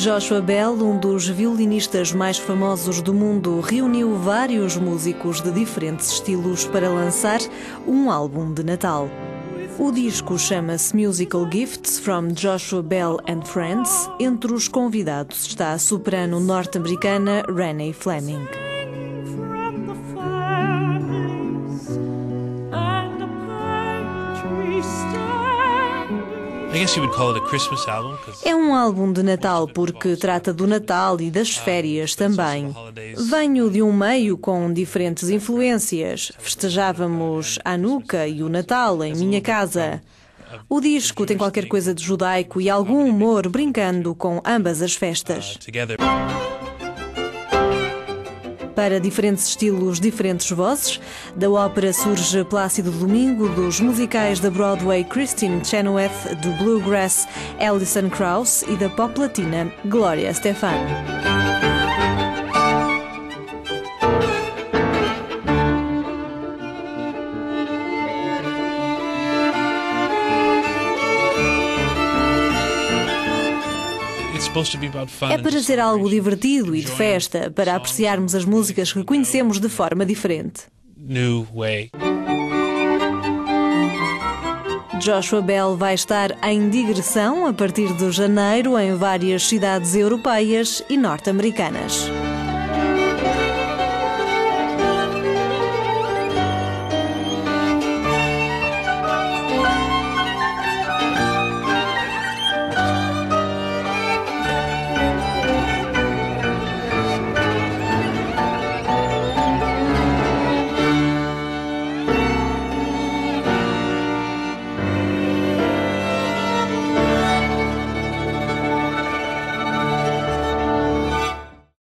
Joshua Bell, um dos violinistas mais famosos do mundo, reuniu vários músicos de diferentes estilos para lançar um álbum de Natal. O disco chama-se Musical Gifts from Joshua Bell and Friends. Entre os convidados está a soprano norte-americana Renee Fleming. É um álbum de Natal porque trata do Natal e das férias também. Venho de um meio com diferentes influências. Festejávamos Hanukkah e o Natal em minha casa. O disco tem qualquer coisa de judaico e algum humor brincando com ambas as festas. Para diferentes estilos, diferentes vozes. Da ópera surge Plácido Domingo, dos musicais da Broadway Kristin Chenoweth, do bluegrass Alison Krauss e da pop latina Gloria Estefan. É para ser algo divertido e de festa, para apreciarmos as músicas que conhecemos de forma diferente. Joshua Bell vai estar em digressão a partir de janeiro em várias cidades europeias e norte-americanas.